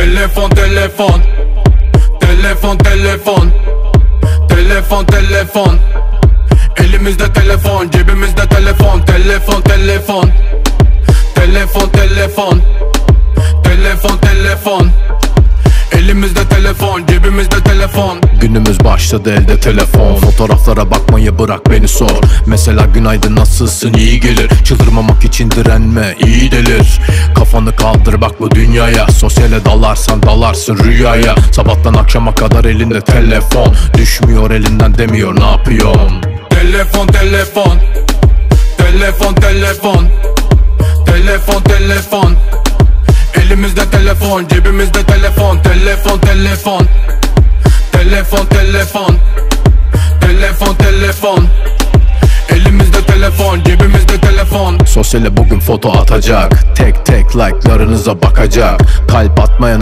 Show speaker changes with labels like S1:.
S1: Telefon, telefon. Telefon, telefon. Telefon, telefon. Elimizde telefon, cebimizde telefon. Telefon, telefon. Telefon, telefon. Telefon, telefon. Elimizde telefon, cebimizde telefon.
S2: Günümüz başladı, elde telefon. Fotoğraflara bakmayı bırak, beni sor. Mesela günaydın, nasılsın, iyi gelir. Çıldırmamak için direnme, iyi delir. Kafanı kaldır bak bu dünyaya. Sosyale dalarsan dalarsın rüyaya. Sabahtan akşama kadar elinde telefon. Düşmüyor elinden demiyor, ne yapıyorsun?
S1: Telefon, telefon. Telefon, telefon. Telefon, telefon. Elimizde telefon, cebimizde telefon. Telefon, telefon. Telefon, telefon. Telefon, telefon. Elimizde telefon, cebimizde telefon.
S2: Sosyale bugün foto atacak. Tek tek like'larınıza bakacak. Kalp atmayan